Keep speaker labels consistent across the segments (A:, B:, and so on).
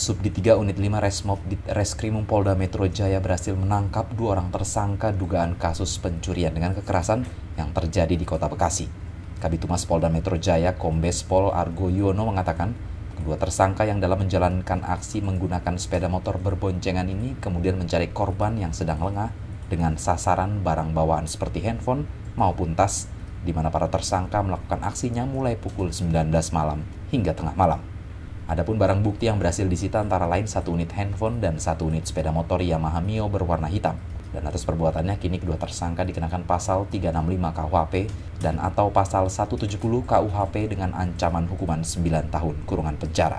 A: Subdit 3 Unit 5 Resmob Reskrimum Polda Metro Jaya berhasil menangkap 2 orang tersangka dugaan kasus pencurian dengan kekerasan yang terjadi di Kota Bekasi. Kabitumas Polda Metro Jaya Kombes Pol Argo Yuwono mengatakan, kedua tersangka yang dalam menjalankan aksi menggunakan sepeda motor berboncengan ini kemudian mencari korban yang sedang lengah dengan sasaran barang bawaan seperti handphone maupun tas, di mana para tersangka melakukan aksinya mulai pukul 19 malam hingga tengah malam. Adapun barang bukti yang berhasil disita antara lain 1 unit handphone dan 1 unit sepeda motor Yamaha Mio berwarna hitam. Dan atas perbuatannya kini kedua tersangka dikenakan pasal 365 KUHP dan atau pasal 170 KUHP dengan ancaman hukuman 9 tahun kurungan penjara.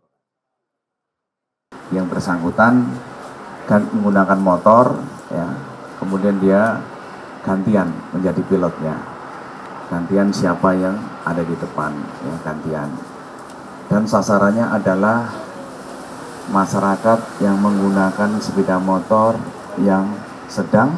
B: Yang bersangkutan kan menggunakan motor, ya, kemudian dia gantian menjadi pilotnya. Gantian siapa yang ada di depan, ya, gantian. Dan sasarannya adalah masyarakat yang menggunakan sepeda motor yang sedang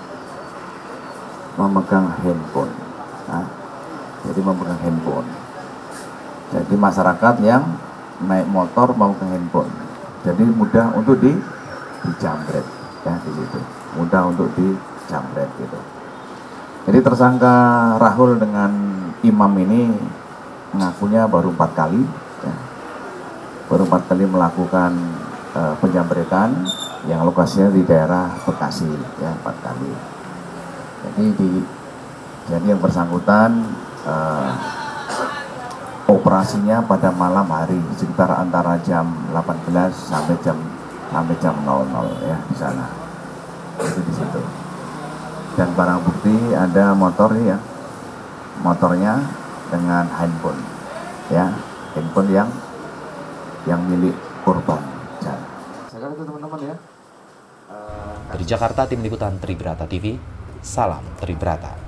B: memegang handphone. Nah, jadi memegang handphone. Jadi masyarakat yang naik motor memegang handphone. Jadi mudah untuk dijamret, ya, di situ. Mudah untuk dijamret gitu. Jadi tersangka Rahul dengan Imam ini mengakunya baru 4 kali. Ya, baru 4 kali melakukan penjamretan yang lokasinya di daerah Bekasi, ya, 4 kali. Jadi yang bersangkutan operasinya pada malam hari sekitar antara jam 18 sampai jam 00, ya, di sana. Itu di situ. Dan barang bukti ada motor, ya, motornya dengan handphone, ya. Handphone yang milik korban. Saya itu teman-teman, ya.
A: Dari Jakarta, Tim Liputan Tribrata TV, salam Tribrata.